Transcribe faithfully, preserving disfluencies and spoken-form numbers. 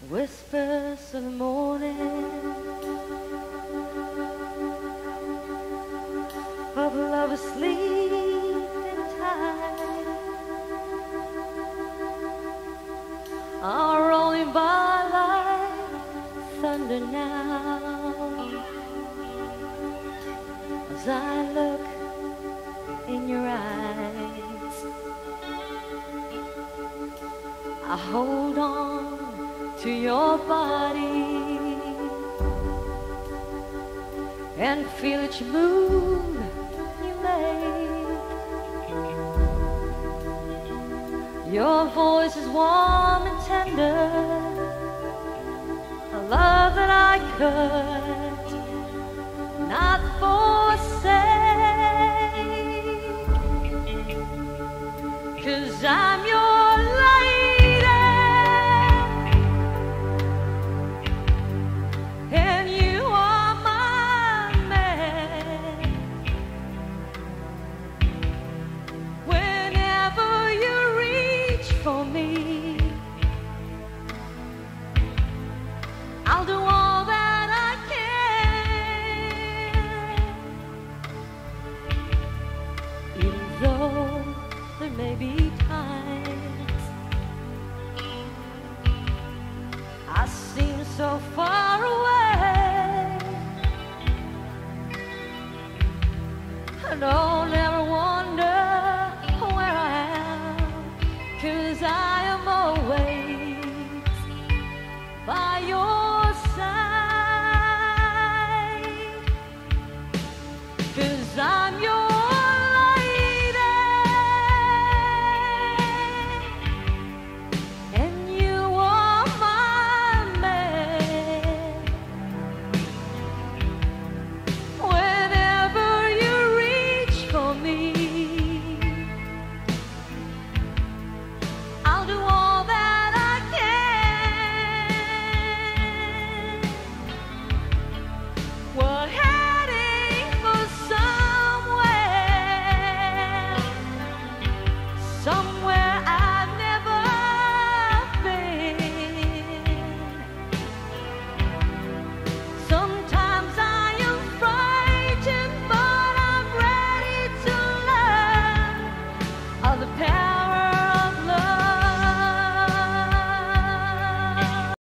Whispers of the morning of love asleep in time are rolling by like thunder now. As I look in your eyes, I hold on to your body and feel each move you make. Your voice is warm and tender, a love that I could not forsake, 'cause I'm your lady and you are my man. Whenever you reach for me, I'll do all that I can, even though there may be times I seem so far